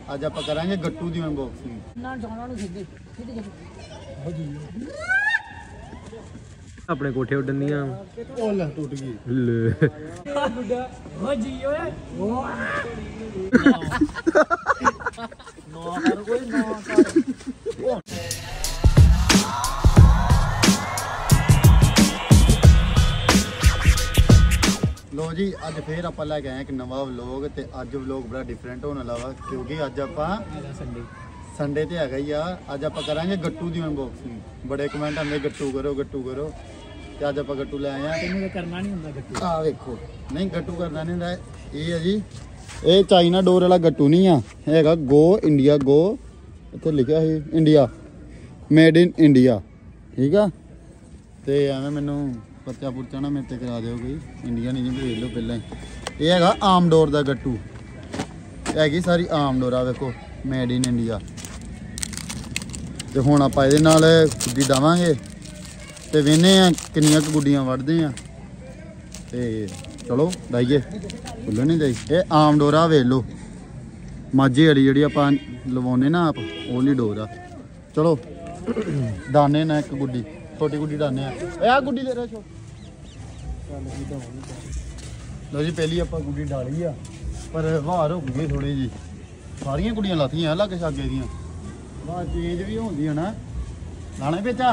ਅੱਜ ਆਪਾਂ ਕਰਾਂਗੇ ਗੱਟੂ ਦੀ ਅਨਬਾਕਸਿੰਗ। ਨਾ ਜਾਣਾ ਨੂੰ ਸਿੱਧੇ ਸਿੱਧੇ ਆਪਣੇ ਕੋਠੇ ਉੱਡਣ ਦੀਆਂ ਉਹ ਲੈ ਟੁੱਟ ਗਈ ਲੈ ਹੋ ਜੀ ਓਏ ਨਾ ਕਰ ਕੋਈ ਨਾ ਕਰ लो जी अज फिर आप लैके आए एक नवा व्लॉग ते अज व्लॉग बड़ा डिफरेंट होने वाला क्योंकि अज आप संडे ते है ही आ। अज आप करांगे गट्टू की अनबॉक्सिंग। बड़े कमेंट आते गट्टू करो ते अज आप गट्टू ले आए हैं। करना नहीं होंदा गट्टू आ वेखो नहीं गट्टू करना नहीं होंदा। ये है जी ये चाइना डोर वाला गट्टू नहीं है गो इंडिया गो इत्थे लिखा है इंडिया मेड इन इंडिया ठीक है। तो एवं मैनू पर्चा पुर्चा ना मेरे करा दो कोई इंडिया नहीं भेज लो पहले। ये है आम डोर का गट्टू हैगी सारी आम डोर आ वेखो मेड इन इंडिया। तो हुण आपां इहदे नाल गुड्डी डावांगे ते वेने किन्नियां क गुड्डियां वढ़दे आ ते चलो डाइए खुल्ले नहीं दई। ये आम डोर आ वेख लो माझे वाली जिहड़ी आपां लवाउने ना आप ओहली डोर आ। चलो डाने ना एक गुड्डी छोटी गुड्डी डाने आ गुड्डी दे रहे लो जी। पहली आप गुड्डी डाली आ पर बाहर हो गई थोड़ी जी सारिया गुड्डियां लातियां लागे शागे दियां बाहर चेंज भी होंदी है ना लाने बेचा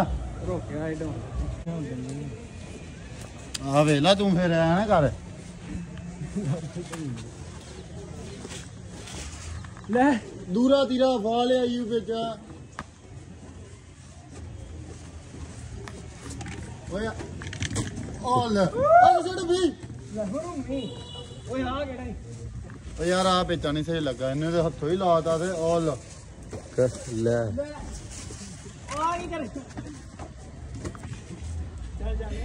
आ वेला तू फिर है ना कर ले दूरा तीरा पा लिया यू बेचा ओए ओले आ सड़ भी ओए आ केड़ा ओ यार आ बेचा नहीं सही लगा इन्हें तो हथों ही लाता थे ओल ले आ नहीं कर चल जा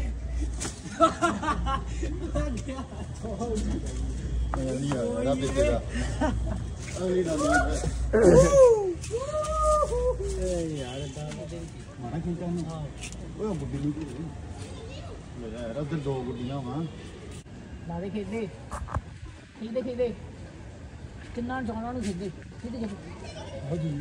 नहीं यार बेचे दा अगली डाल यार माना खींचा नहीं हां ओए बुड्डी नहीं मेरा यार उधर दो गुड्डियां वहां ला दे खेदे किन्ना जाना ਨੂੰ ਸਿੱਧੇ ਸਿੱਧੇ ਹੋ ਜੀ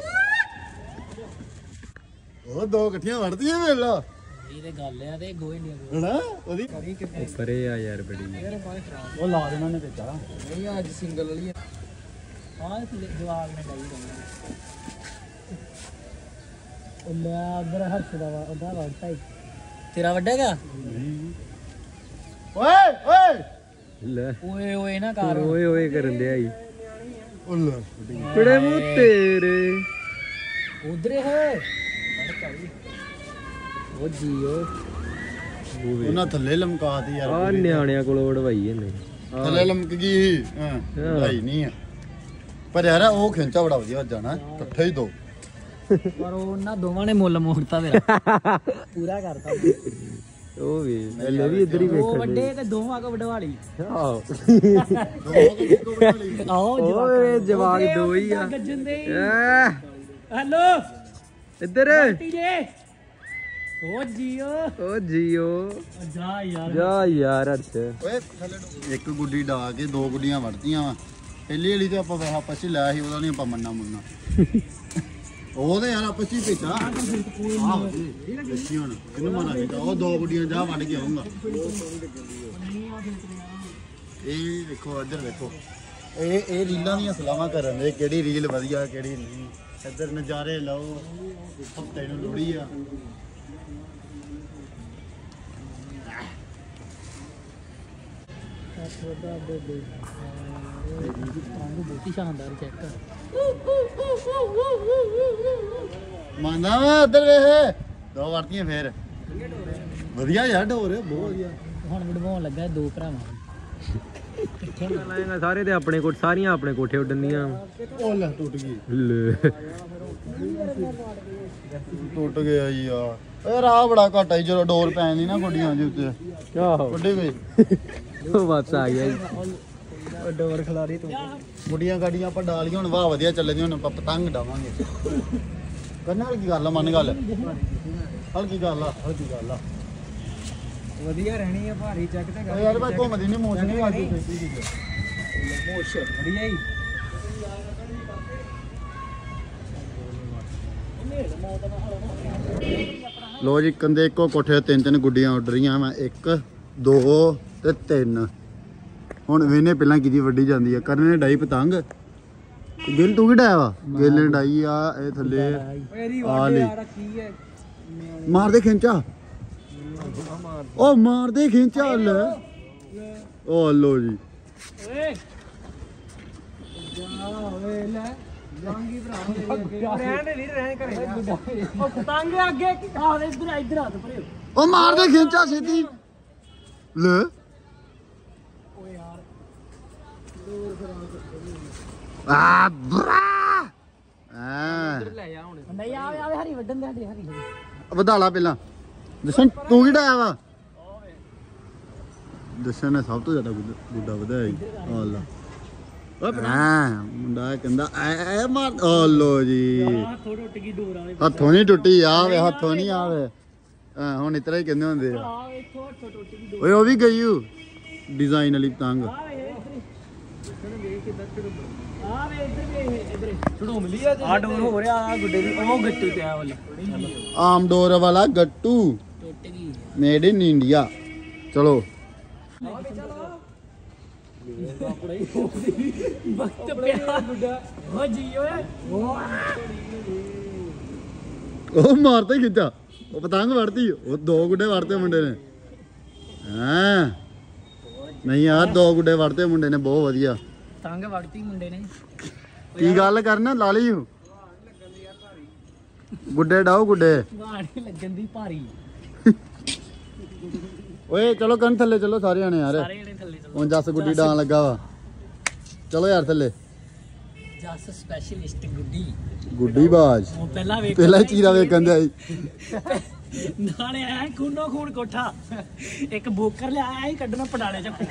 ਉਹ ਦੋ ਇਕੱਠੀਆਂ ਵੜਦੀਆਂ ਵੇਲਾ ਇਹ ਤੇ ਗੱਲ ਆ ਤੇ ਗੋ ਇੰਡੀਆ ਹਣਾ ਉਹਦੀ ਪਰੇ ਆ ਯਾਰ ਬੜੀ ਉਹ ਲਾ ਦੇਣਾ ਨੇ ਵੇਚਾ ਨਹੀਂ ਅੱਜ ਸਿੰਗਲ ਵਾਲੀ ਆ ਹਾਂ ਜਵਾਬ ਨੇ ਗਾਈ ਉਹ ਲੈ ਅਦਰ ਹੱਥ ਦਾ ਉਹਦਾ ਵੱਡਾ ਹੀ ਤੇਰਾ ਵੱਡਾ ਹੈਗਾ ਓਏ ਓਏ ਲੈ ਓਏ ਓਏ ਨਾ ਕਰ ਓਏ ਓਏ ਕਰਨ ਦਿਆ ਈ ਉੱਲਾ ਬੜੇ ਮੂੰਹ ਤੇਰੇ ਉਧਰੇ ਹੈ ਉਹ ਜੀਓ ਉਹਨਾਂ ਥੱਲੇ ਲਮਕਾਤੀ ਯਾਰ ਆ ਨਿਆਣਿਆਂ ਕੋਲ ਵੜਵਾਈ ਇਹਨੇ ਥੱਲੇ ਲਮਕ ਗਈ ਹਾਂ ਭਾਈ ਨਹੀਂ ਆ ਪਰ ਯਾਰ ਉਹ ਖਿੰਚਾ ਬੜਾ ਵਧੀਆ ਜਾਣਾ ਇਕੱਠੇ ਹੀ ਦੋ ਪਰ ਉਹਨਾਂ ਦੋਵਾਂ ਨੇ ਮੁੱਲ ਮੋੜਤਾ ਮੇਰਾ ਪੂਰਾ ਕਰਤਾ ਉਹ ਵੀ ਲੈ ਵੀ ਇੱਧਰ ਹੀ ਉਹ ਵੇਖਣ ਵੱਡੇ ਤੇ ਦੋਵਾਂ ਕੋ ਵਡਵਾਲੀ ਆਹੋ ਆਓ ਓਏ ਜਵਾਕ ਦੋ ਹੀ ਆ ਗੱਜਣ ਦੇ ਐ ਹੈਲੋ ਇੱਧਰ ਟੀਜੇ ਓ ਜੀਓ ਜਾ ਯਾਰ ਅਰਸ਼ ਓਏ ਥੱਲੇ ਇੱਕ ਗੁੱਡੀ ਡਾ ਕੇ ਦੋ ਗੁੱਡੀਆਂ ਵੜਦੀਆਂ ਵਾ ਪਹਿਲੀ ਵਾਲੀ ਤੇ ਆਪਾਂ ਵੈਸਾ ਪਛੀ ਲਾਇਆ ਸੀ ਉਹਦਾ ਨਹੀਂ ਆਪਾਂ ਮੰਨਾ ਮੁੰਨਾ ਉਹ ਤੇ ਯਾਰ ਆਪਸ ਵਿੱਚ ਭੇਜਾ ਦੇਖੀ ਹੁਣ ਕਿਹਨੂੰ ਮਨਾ ਕੀਤਾ ਉਹ ਦੋ ਗੁੱਡੀਆਂ ਜਾ ਵੜ ਕੇ ਆਉਂਗਾ ਇਹ ਦੇਖੋ ਇੱਧਰ ਦੇਖੋ ਇਹ ਰੀਲਾਂ ਦੀਆਂ ਸਲਾਹਾਂ ਕਰਨ ਦੇ ਕਿਹੜੀ ਰੀਲ ਵਧੀਆ ਕਿਹੜੀ ਨਹੀਂ ਇੱਧਰ ਨਜ਼ਾਰੇ ਲਓ ਹਫਤੇ ਨੂੰ ਲੋੜੀ ਆ ਬਹੁਤ ਸ਼ਾਨਦਾਰ ਚੈੱਕ ਮੰਨਦਾ ਵਾ ਇੱਧਰ ਵੇਖ ਦੋ ਵਰਤੀਆਂ ਫੇਰ ਵਧੀਆ ਯਾਰ ਢੋਰ ਬਹੁਤ ਵਧੀਆ ਹੁਣ ਵਡਵਾਉਣ ਲੱਗਾ ਦੋ ਭਰਾਵਾਂ ਸਾਰੇ ਤੇ ਆਪਣੇ ਕੋਲ ਸਾਰੀਆਂ ਆਪਣੇ ਕੋਠੇ ਉੱਡਣ ਦੀਆਂ ਉਹ ਲੈ ਟੁੱਟ ਗਈ ਲੈ ਟੁੱਟ ਗਿਆ ਯਾਰ ਇਹ ਰਾਹ ਬੜਾ ਘੱਟ ਹੈ ਜਦੋਂ ਡੋਰ ਪੈਣ ਦੀ ਨਾ ਗੁੱਡੀਆਂ ਦੇ ਉੱਤੇ ਆਹੋ ਵੱਡੇ ਗਏ ਉਹ ਵਾਪਸ ਆ ਗਿਆ ਉਹ ਡੋਰ ਖਿਲਾਰੀ ਤੂੰ ਗੁੱਡੀਆਂ ਗਾਡੀਆਂ ਆਪਾਂ ਡਾਲੀਆਂ ਹੁਣ ਵਾਹ ਵਧੀਆ ਚੱਲਦੀਆਂ ਹੁਣ ਆਪਾਂ ਪਤੰਗ ਡਾਵਾਂਗੇ ਕਰਨਾ ਕੀ ਗੱਲ ਆ ਮੰਨ ਗੱਲ ਹਲਕੀ ਗੱਲ ਆ ਵਧੀਆ ਰਹਿਣੀ ਆ ਭਾਰੀ ਚੱਕ ਤੇ ਯਾਰ ਮੈਂ ਘੁੰਮਦੀ ਨਹੀਂ ਮੋਸ਼ਨ ਨਹੀਂ ਆਦੀ ਮੋਸ਼ਨ ਵਧੀਆ ਹੀ ਲੋ ਜੀ ਕੰਦੇ ਇੱਕੋ ਕੋਠੇ ਤੇ 3 ਗੁੱਡੀਆਂ ਉੱਡ ਰਹੀਆਂ ਮੈਂ 1 2 ਤੇ 3 ਹੁਣ ਵੇਨੇ ਪਹਿਲਾਂ ਕਿਹਦੀ ਵੱਡੀ ਜਾਂਦੀ ਆ ਕਰਨ ਨੇ ਡਾਈ ਪਤੰਗ ਗਿਲ ਤੂੰ ਕੀ ਡਾਇਆ ਵਾ ਗਿਲ ਨੇ ਡਾਈ ਆ ਇਹ ਥੱਲੇ ਆ ਲਈ ਮਾਰ ਦੇ ਖਿੰਚਾ ਉਹ ਮਾਰ ਦੇ ਖਿੰਚਾ ਲੈ ਉਹ ਲੋ ਜੀ ਓਏ ਜਾ ਓਏ ਲੈ ਜਾਂਗੀ ਭਰਾ ਰਹਿਣ ਘਰੇ ਉਹ ਪਤੰਗ ਅੱਗੇ ਕੀ ਆ ਇੱਧਰ ਹੱਥ ਪਰੇ ਉਹ ਮਾਰ ਦੇ ਖਿੰਚਾ ਛੇਤੀ ਲੈ ਓਏ ਯਾਰ ਆ ਬਰਾ ਆ ਲੈ ਆ ਹੁਣ ਨਹੀਂ ਆਵੇ ਹਰੀ ਵੱਢਣ ਦੇ ਸਾਡੀ ਹਰੀ ਵਧਾ ਲਾ ਪਹਿਲਾਂ ਜਸ਼ਨ ਤੂੰ ਕੀ ਡਾਇਆ ਵਾ ਜਸ਼ਨ ਨੇ ਸਭ ਤੋਂ ਜ਼ਿਆਦਾ ਗੁੱਡਾ ਵਧਾਇਆ ਜੀ ਆ ਲਾ ਹਾਂ ਮੁੰਡਾ ਕਹਿੰਦਾ ਐ ਮਾਰ ਓ ਲੋ ਜੀ ਹੱਥੋਂ ਟੁੱਟ ਗਈ ਡੋਰ ਵਾਲੇ ਹੱਥੋਂ ਨਹੀਂ ਟੁੱਟੀ ਆਵੇ ਹੱਥੋਂ ਨਹੀਂ ਆਵੇ ਹਾਂ ਹੁਣ ਇਤਰਾ ਹੀ ਕਹਿੰਦੇ ਹੁੰਦੇ ਆ ਆ ਵੇਖੋ ਹੱਥੋਂ ਟੁੱਟ ਗਈ ਡੋਰ ਓਏ ਉਹ ਵੀ ਗਈ ਓ ਡਿਜ਼ਾਈਨ ਵਾਲੀ ਪਤੰਗ ਆ ਵੇ ਇੱਧਰ ਛੜੋ ਮਿਲੀ ਆ ਡੋਰ ਹੋ ਰਿਹਾ ਆ ਗੁੱਡੇ ਦੀ ਉਹ ਗੱਟੂ ਤੇ ਆ ਵਾਲਾ ਆਮ ਡੋਰ ਵਾਲਾ ਗੱਟੂ ਟੁੱਟ ਗਈ ਮੇਡ ਇਨ ਇੰਡੀਆ ਚਲੋ ਵਕਤ ਪਿਆ ਗੁੱਡਾ ਹੋ ਜੀ ਓਏ ਉਹ ਮਾਰਦਾ ਹੀ ਖਿੱਚਾ ਉਹ ਪਤੰਗ ਵੜਦੀ ਉਹ 2 ਗੁੱਡੇ ਵੜਦੇ ਮੁੰਡੇ ਨੇ ਹਾਂ ਨਹੀਂ ਯਾਰ 2 ਗੁੱਡੇ ਵੜਦੇ ਮੁੰਡੇ ਨੇ ਬਹੁਤ ਵਧੀਆ ਤੰਗ ਵੜਤੀ ਮੁੰਡੇ ਨੇ ਕੀ ਗੱਲ ਕਰਨਾ ਲਾ ਲਈ ਗੁੱਡੇ ਡਾਓ ਗੁੱਡੇ ਗਾੜੀ ਲੱਗਣ ਦੀ ਭਾਰੀ ਓਏ ਚਲੋ ਕੰਨ ਥੱਲੇ ਚਲੋ ਸਾਰੇ ਜਾਣੇ ਯਾਰ ਸਾਰੇ ਜਣੇ ਥੱਲੇ ਚਲੋ ਹੁਣ ਜੱਸ ਗੁੱਡੀ ਡਾਣ ਲੱਗਾ ਵਾ ਚਲੋ ਯਾਰ ਥੱਲੇ ਜੱਸ ਸਪੈਸ਼ਲਿਸਟ ਗੁੱਡੀ ਗੁੱਡੀ ਬਾਜ ਉਹ ਪਹਿਲਾਂ ਵੇਖ ਪਹਿਲਾਂ ਚੀਰਾ ਵੇਖਣ ਦੇ ਆਈ ਨਾਲੇ ਐ ਖੂਨੋ ਖੂਨ ਕੋਠਾ ਇੱਕ ਬੋਕਰ ਲਿਆ ਐ ਕੱਢਣਾ ਪਡਾਲੇ ਚ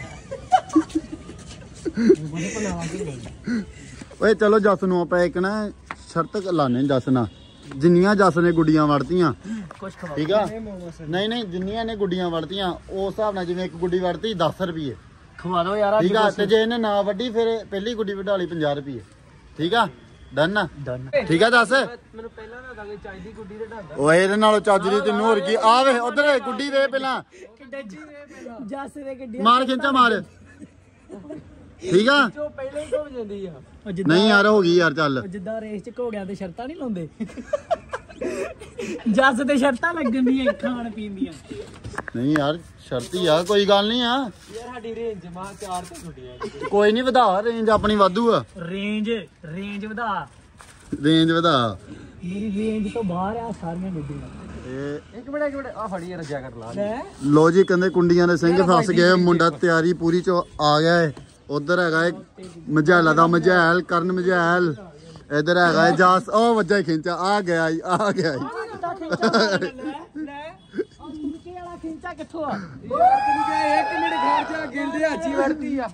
ਓਏ ਚਲੋ ਜੱਸ ਨੂੰ ਆਪਾਂ ਇੱਕ ਨਾ ਸ਼ਰਤ ਲਾਣੇ ਜੱਸ ਨਾਲ ਜਿੰਨੀਆਂ ਜੱਸ ਨੇ ਗੁੱਡੀਆਂ ਵੜਤੀਆਂ ਕੁਛ ਖਵਾ ਠੀਕ ਆ ਨਹੀਂ ਜਿੰਨੀਆਂ ਨੇ ਗੁੱਡੀਆਂ ਵੜਤੀਆਂ ਉਸ ਹਿਸਾਬ ਨਾਲ ਜਿਵੇਂ ਇੱਕ ਗੁੱਡੀ ਵੜਤੀ 10 ਰੁਪਏ ਖਵਾ ਦੋ ਯਾਰ ਠੀਕ ਆ ਤੇ ਜੇ ਇਹਨੇ ਨਾ ਵੱਡੀ ਫਿਰ ਪਹਿਲੀ ਗੁੱਡੀ ਵਢਾ ਲਈ 50 ਰੁਪਏ ਠੀਕ ਆ ਡਨ ਆ ਠੀਕ ਆ ਦੱਸ ਮੈਨੂੰ ਪਹਿਲਾਂ ਨਾ ਦੱਸ ਚਾਹੀਦੀ ਗੁੱਡੀ ਦੇ ਢਾਂਦਾ ਓਏ ਇਹਦੇ ਨਾਲੋਂ ਚੱਜ ਦੀ ਤੈਨੂੰ ਹੋਰ ਕੀ ਆ ਵੇ ਉਧਰ ਗੁੱਡੀ ਵੇ ਪਹਿਲਾਂ ਕਿੱਡੇ ਜੀ ਵੇ ਪਹਿਲਾਂ ਜੱਸ ਦੇ ਕਿੱਡੇ ਮਾਰ ਖਿੰਚਾ ਮਾਰ ਠੀਕ ਆ ਜੋ ਪਹਿਲਾਂ ਹੀ ਘੁੰਮ ਜਾਂਦੀ ਆ ਨਹੀਂ ਯਾਰ ਹੋ ਗਈ ਯਾਰ ਚੱਲ ਜਿੱਦਾਂ ਰੇਸ ਚ ਘੋੜਿਆਂ ਤੇ ਸ਼ਰਤਾਂ ਨਹੀਂ ਲਾਉਂਦੇ ਜੱਸ ਤੇ ਸ਼ਰਤਾਂ ਲੱਗਣ ਦੀਆਂ ਖਾਣ ਪੀਣ ਦੀਆਂ ਨਹੀਂ ਯਾਰ ਸ਼ਰਤੀ ਆ ਕੋਈ ਗੱਲ ਨਹੀਂ ਆ ਯਾਰ ਸਾਡੀ ਰੇਂਜ ਮਾ 4 ਤੇ ਛੁੱਟੀਆਂ ਕੋਈ ਨਹੀਂ ਵਧਾ ਰੇਂਜ ਆਪਣੀ ਵਾਧੂ ਆ ਰੇਂਜ ਵਧਾ ਰੇਂਜ ਵਧਾ ਮੇਰੀ ਰੇਂਜ ਤੋਂ ਬਾਹਰ ਆ ਸਾਰੀਆਂ ਗੱਡੀਆਂ ਇਹ ਇੱਕ ਮਿੰਟ ਆ ਫੜੀ ਰਜਾ ਕਰ ਲਾ ਲੈ ਲੋ ਜੀ ਕਹਿੰਦੇ ਕੁੰਡੀਆਂ ਦੇ ਸਿੰਘ ਫਸ ਗਏ ਮੁੰਡਾ ਤਿਆਰੀ ਪੂਰੀ ਚ ਆ ਗਿਆ ਏ ਉਧਰ ਹੈਗਾ ਏ ਮਝੈਲਾ ਦਾ ਮਝੈਲ ਕਰਨ ਮਝੈਲ ਇਧਰ ਹੈਗਾ ਏ ਜਾਸ ਉਹ ਵੱਜਾ ਖਿੰਚਾ ਆ ਗਿਆ ਈ ਲੈ ਕੀ ਵਾਲਾ ਖਿੰਚਾ ਕਿੱਥੋਂ ਆ ਯਾਰ ਤੈਨੂੰ ਕਿਹਾ 1 ਮਿੰਟ ਘਰ ਚ ਗਿਲਦੇ ਆਚੀ ਵੜਤੀ ਆ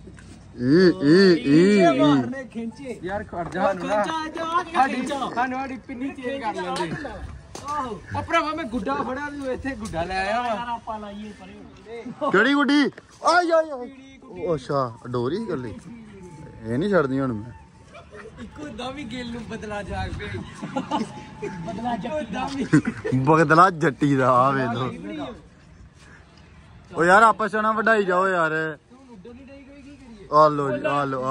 ਮਾਰਨੇ ਖਿੰਚੇ ਯਾਰ ਖੜ ਜਾ ਨੂੰ ਨਾ ਸਾਡੀ ਪਿੰਨੀ ਚੇਂਜ ਕਰ ਲੈਂਦੇ ਆਹੋ ਉਹ ਭਰਾਵਾ ਮੈਂ ਗੁੱਡਾ ਫੜਿਆ ਤੂੰ ਇੱਥੇ ਗੁੱਡਾ ਲੈ ਆਇਆ ਵਾ ਯਾਰ ਆਪਾਂ ਲਾਈਏ ਪਰੇ ਕਿਹੜੀ ਗੁੱਡੀ ਆਈ ਆਈ ਉਹ ਅੱਛਾ ਡੋਰੀ ਕਰ ਲਈ ਇਹ ਨਹੀਂ ਛੱਡਦੀ ਹੁਣ ਮੈਂ ਇੱਕੋ ਦਮ ਹੀ ਗਿੱਲ ਨੂੰ ਬਦਲਾ ਜਾਗ ਪਈ ਬਗਦਲਾ ਜੱਟੀ ਦਾ ਆ ਵੇ ਲੋ ਓ ਯਾਰ ਆਪਸ ਚ ਨਾ ਵਢਾਈ ਜਾਓ ਯਾਰ ਆ ਲੋ ਜੀ ਆ ਲੋ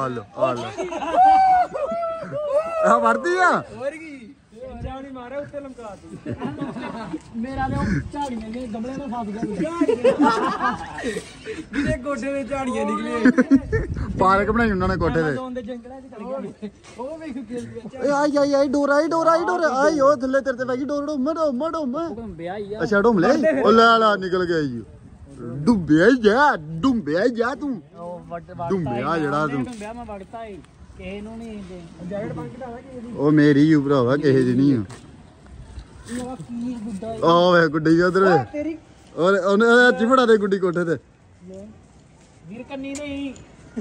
ਆ ਵੜਦੀ ਆ ਹੋਰ ਕੀ ਜਾਣੀ ਮਾਰੇ ਉੱਤੇ ਲਮਕਾ ਤੂੰ ਮੇਰਾ ਤੇ ਉਹ ਝਾੜੀਆਂ ਦੇ ਗਮਲੇ ਨਾਲ ਫਸ ਗਿਆ ਜਿਹਦੇ ਗੋਡੇ ਦੇ ਝਾੜੀਆਂ ਨਿਕਲੇ ਪਾਰਕ ਬਣਾਈ ਉਹਨਾਂ ਨੇ ਕੋਠੇ ਤੇ ਦੇ ਜੰਗਲਾਂ 'ਚ ਚਲ ਗਿਆ ਉਹ ਵੇਖ ਕੇ ਏ ਆਈ ਡੋਰ ਆਈ ਆਈ ਉਹ ਥੱਲੇ ਤੇਰੇ ਤੇ ਵਗੀ ਡੋਰ ਡੋਮ ਵਿਆਹ ਹੀ ਆ ਅੱਛਾ ਡੋਮ ਲੈ ਉਹ ਲੈ ਨਿਕਲ ਗਿਆ ਜੀ ਡੁੰਬਿਆ ਜਾ ਤੂੰ ਉਹ ਡੁੰਬਿਆ ਜਿਹੜਾ ਤੂੰ ਵਿਆਹ ਮੈਂ ਵੜਤਾ ਏ ਕਿਸੇ ਨੂੰ ਨਹੀਂ ਜੈਕਟ ਪਾ ਕੇ ਢਾਲਾ ਕਿ ਉਹ ਮੇਰੀ ਯੂ ਭਰਾਵਾ ਕਿਸੇ ਦੀ ਨਹੀਂ ਆ ਇਹਦਾ ਕੀ ਗੁੱਡਾ ਆ ਵੇ ਗੁੱਡੀ ਉਧਰ ਤੇਰੀ ਔਰ ਉਹਨੇ ਚਿਫੜਾ ਦੇ ਗੁੱਡੀ ਕੋਠੇ ਤੇ ਵੀਰ ਕੰਨੀ ਨਹੀਂ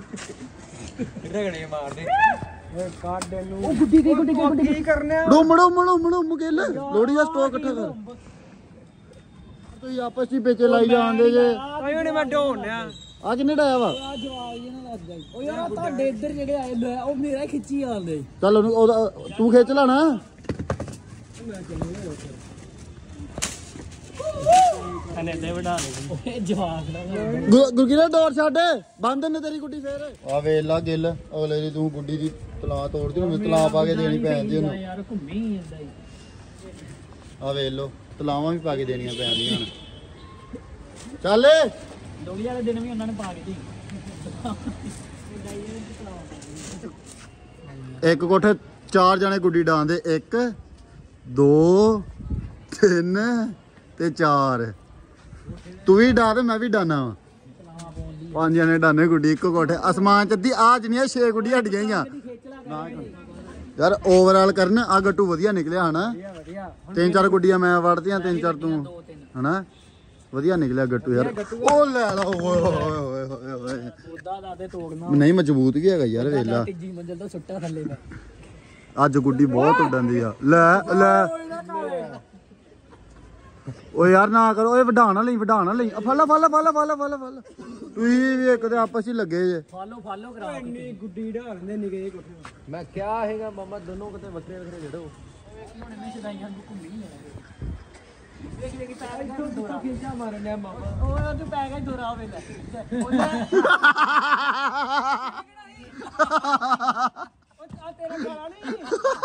ਰਗੜੇ ਮਾਰਦੇ ਓਏ ਕਾਢ ਨੂੰ ਉਹ ਗੁੱਡੀ ਕੀ ਕਰਨਾ ਡੋਮ ਕੇ ਲੈ ਲੋੜੀ ਦਾ ਸਟਾਕ ਇਕੱਠਾ ਕਰ ਤੁਸੀਂ ਆਪਸ ਵਿੱਚ ਪੇਚੇ ਲਾਈ ਜਾਂਦੇ ਜੇ ਤਾਈਓ ਨੇ ਮੈਂ ਢੋਣਿਆ ਆ ਕਿੰਨੇ ਡਾਇਆ ਵਾ ਆ ਜਵਾਬ ਇਹਨਾਂ ਲੱਗ ਗਈ ਓ ਯਾਰ ਤੁਹਾਡੇ ਇੱਧਰ ਜਿਹੜੇ ਆਏ ਲੈ ਉਹ ਮੇਰਾ ਖਿੱਚੀ ਆਉਂਦੇ ਚੱਲ ਉਹਨੂੰ ਤੂੰ ਖਿੱਚ ਲੈਣਾ ਗੁਰਗਿਰਾ ਡੋਰ ਛੱਡ ਬੰਦ ਨੇ ਤੇਰੀ ਗੁੱਡੀ ਫੇਰ ਆ ਵੇਖ ਲਾ ਗਿੱਲ ਅਗਲੇ ਦੀ ਤੂੰ ਗੁੱਡੀ ਦੀ ਤਲਾ ਤੋੜਦੀ ਹੁਣ ਤਲਾ ਪਾ ਕੇ ਦੇਣੀ ਪੈਂਦੀ ਉਹਨੂੰ ਯਾਰ ਘੁੰਮੀ ਜਾਂਦਾ ਆ ਵੇਖ ਲੋ ਤਲਾਵਾਂ ਵੀ ਪਾ ਕੇ ਦੇਣੀਆਂ ਪੈਂਦੀਆਂ ਹੁਣ ਚੱਲ ਲੋਹੜੀ ਵਾਲੇ ਦਿਨ ਵੀ ਉਹਨਾਂ ਨੇ ਪਾ ਕੇ ਦੀ ਇੱਕ ਕੋਠੇ 4 ਜਣੇ ਗੁੱਡੀ ਡਾਂਦੇ 1 2 3 ਤੇ 4 ਤੂੰ ਵੀ ਡਾ ਤੇ ਮੈਂ ਵੀ ਡਾਨਾ ਵਾ 5 ਜਣੇ ਡਾਨੇ ਗੁੱਡੀ ਇੱਕੋ ਕੋਠੇ ਅਸਮਾਨ ਚ ਅੱਧੀ ਆ ਜਿੰਨੀਆਂ 6 ਗੁੱਡੀਆਂ ਹੱਡੀਆਂ ਹੀ ਆ ਯਾਰ ਓਵਰਆਲ ਕਰਨ ਆ ਗੱਟੂ ਵਧੀਆ ਨਿਕਲਿਆ ਹਨਾ 3-4 ਗੁੱਡੀਆਂ ਮੈਂ ਵੜਦੀਆਂ 3-4 ਤੂੰ ਹਨਾ ਵਧੀਆ ਨਿਕਲਿਆ ਗੱਟੂ ਯਾਰ ਉਹ ਲੈ ਲਾ ਓਏ ਹੋਏ ਹੋਏ ਹੋਏ ਹੋਏ ਉਦਾਂ ਦਾਦੇ ਤੋੜਨਾ ਨਹੀਂ ਮਜ਼ਬੂਤ ਕੀ ਹੈਗਾ ਯਾਰ ਵੇਖ ਲਾ ਤੀਜੀ ਮੰਜ਼ਲ ਤੋਂ ਸੁੱਟਾ ਥੱਲੇ ਦਾ ਅੱਜ ਗੁੱਡੀ ਬਹੁਤ ਉੱਡਣ ਦੀ ਆ ਲੈ ਲੈ ਓ ਯਾਰ ਨਾ ਕਰੋ ਓਏ ਵਢਾਣਾ ਲਈ ਫੱਲਾ ਤੁਸੀਂ ਵੀ ਇੱਕ ਤੇ ਆਪਸ ਹੀ ਲੱਗੇ ਜੇ ਫਾਲੋ ਕਰਾ ਇੰਨੀ ਗੁੱਡੀ ਢਾਲਦੇ ਨਿਕੇ ਕੋਠੇ ਮੈਂ ਕਿਹਾ ਹੈਗਾ ਮਾਮਾ ਦੋਨੋਂ ਕਿਤੇ ਵੱਖਰੇ ਵੱਖਰੇ ਜੜੋ ਹੁਣ ਮੈਂ ਛਦਾਈਆਂ ਨੂੰ ਘੁੰਮੀ ਦੇਖ ਪੈ ਗਿਆ ਦੋਰਾ ਖਿੱਚਾ ਮਾਰਨ ਡਿਆ ਮਾਮਾ ਉਹ ਤੂੰ ਪੈ ਗਿਆ ਦੋਰਾ ਹੋਵੇ ਲੈ ਉਹ ਤੇਰਾ ਗਾਣਾ ਨਹੀਂ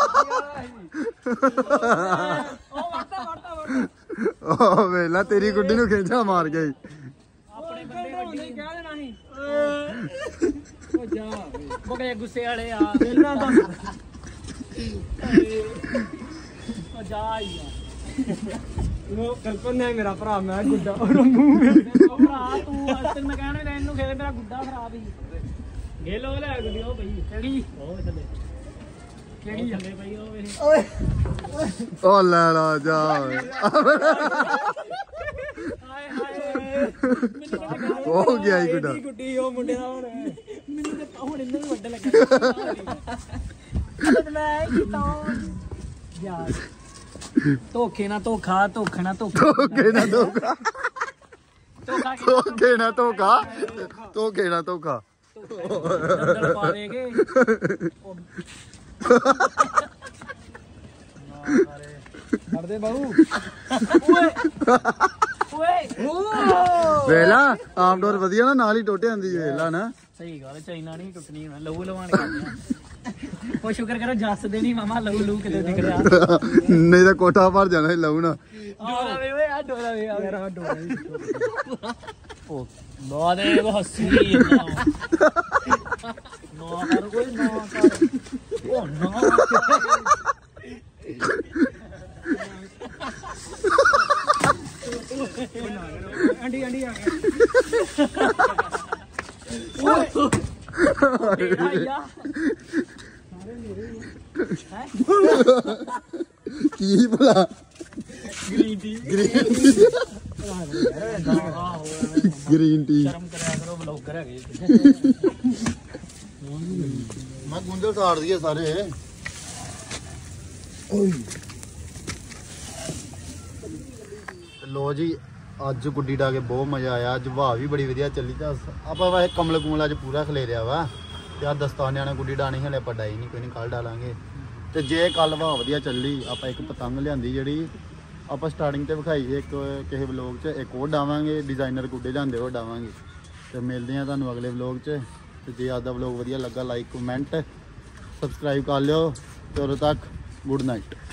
ਉਹ ਵੜਦਾ ਓ ਵੇਲਾ ਤੇਰੀ ਗੁੱਡੀ ਨੂੰ ਖਿੱਚਾ ਮਾਰ ਗਈ ਆਪਣੇ ਬੰਦੇ ਵੱਡੀ ਕਹਿ ਦੇਣਾ ਸੀ ਉਹ ਜਾ ਬਗੇ ਗੁੱਸੇ ਵਾਲੇ ਆ ਇਹਨਾਂ ਦਾ ਉਹ ਜਾ ਯਾਰ ਉਹ ਕਲਪਨਾ ਹੈ ਮੇਰਾ ਭਰਾ ਮੈਂ ਗੁੱਡਾ ਉਹਦਾ ਮੂੰਹ ਭਰਾ ਤੂੰ ਅਸਲ ਮੈਂ ਕਹਿਣਾ ਲੈਣ ਨੂੰ ਖੇਲੇ ਮੇਰਾ ਗੁੱਡਾ ਖਰਾਬ ਹੀ ਗੇ ਲੋ ਲੈ ਗੁੱਡੀ ਉਹ ਪਈ ਕਿਹੜੀ ਉਹ ਥੱਲੇ ਕਿਹੜੀ ਥੱਲੇ ਪਈ ਉਹ ਵੇਖ ਓਏ ਓ ਲੈ ਲਾ ਜਾ ਹਾਏ ਹਾਏ ਹੋ ਗਿਆ ਹੀ ਗੁੱਡਾ ਗੁੱਡੀ ਉਹ ਮੁੰਡੇ ਦਾ ਮੈਨੂੰ ਤਾਂ ਹੁਣ ਇਹਨਾਂ ਨੂੰ ਵੱਡ ਲੱਗਾ ਤੇ ਮੈਂ ਕੀਤਾ ਯਾਰ ਧੋਖੇ ਨਾ ਧੋਖਾ ਧੋਖਾ ਨਾ ਧੋਖਾ ਧੋਖੇ ਨਾ ਧੋਖਾ ਧੋਖਾ ਧੋਖੇ ਨਾ ਧੋਖਾ ਧੋਖੇ ਨਾ ਧੋਖਾ ਅੰਦਰ ਪਾ ਦੇਗੇ ਕਰਦੇ ਬਾਹੂ ਵੇਲਾ ਆਮਡੋਰ ਵਧੀਆ ਨਾ ਨਾਲ ਹੀ ਟੋਟੇ ਹੁੰਦੀ ਵੇਲਾ ਨਾ ਸਹੀ ਗੱਲ ਚਾਈਨਾ ਨਹੀਂ ਟੁੱਟਣੀ ਹੁਣ ਲਹੂ ਲਵਾਣ ਕਰਦੇ ਉਹ ਸ਼ੁਕਰ ਕਰੋ ਜੱਸ ਦੇ ਨਹੀਂ ਮਾਮਾ ਲਹੂ ਕਿਤੇ ਦਿਖ ਰਿਹਾ ਨਹੀਂ ਤਾਂ ਕੋਠਾ ਭਰ ਜਾਣਾ ਸੀ ਲਹੂ ਨਾ ਡੋਰਾ ਵੇ ਓਏ ਆ ਡੋਰਾ ਵੇ ਆ ਮੇਰਾ ਡੋਰਾ ਉਹ ਨਾ ਦੇ ਉਹ ਹੱਸੀ ਨਾ ਕਰ ਕੋਈ ਨਾ ਕਰ ਉਹ ਨਾ ਆਂਟੀ ਆ ਗਿਆ ਕੀ ਭਲਾ ਗ੍ਰੀਨ ਟੀ ਗ੍ਰੀਨ ਟੀ ਸ਼ਰਮ ਕਰਿਆ ਕਰੋ ਵਲੌਗਰ ਹੈਗੇ ਮੈਂ ਗੁੰਝਲ ਸਾੜ ਦਈਏ ਸਾਰੇ ਲੋ ਜੀ ਅੱਜ ਗੁੱਡੀ ਡਾ ਕੇ ਬਹੁਤ ਮਜ਼ਾ ਆਇਆ ਅੱਜ ਹਵਾ ਵੀ ਬੜੀ ਵਧੀਆ ਚੱਲੀ ਤਾਂ ਆਪਾਂ ਵਾਹੇ ਕਮਲ ਕੁਮਲ ਅੱਜ ਪੂਰਾ ਖਲੇਰਿਆ ਵਾ ਤੇ ਆ ਦਸਤਾਨਿਆਂ ਨੇ ਗੁੱਡੀ ਡਾਣੀ ਹਲੇ ਆਪਾਂ ਡਾਈ ਨਹੀਂ ਕੋਈ ਨਹੀਂ ਕੱਲ ਡਾਲਾਂਗੇ ਤੇ ਜੇ ਕੱਲ ਹਵਾ ਵਧੀਆ ਚੱਲੀ ਆਪਾਂ ਇੱਕ ਪਤੰਗ ਲਿਆਂਦੀ ਜਿਹੜੀ ਆਪਾਂ ਸਟਾਰਟਿੰਗ ਤੇ ਵਿਖਾਈ ਇੱਕ ਕਿਸੇ ਵਲੋਗ 'ਚ ਇੱਕ ਉਹ ਡਾਵਾਂਗੇ ਡਿਜ਼ਾਈਨਰ ਗੁੱਡੇ ਲਿਆਂਦੇ ਉਹ ਡਾਵਾਂਗੇ ਤੇ ਮਿਲਦੇ ਆ ਤੁਹਾਨੂੰ ਅਗਲੇ ਵਲੋਗ 'ਚ ਤੇ ਜੇ ਅੱਜ ਦਾ ਵਲੋਗ ਵਧੀਆ ਲੱਗਾ ਲਾਈਕ ਕਮੈਂਟ ਸਬਸਕ੍ਰਾਈਬ ਕਰ ਲਿਓ ਤੇ ਉਦੋਂ ਤੱਕ ਗੁੱਡ ਨਾਈਟ।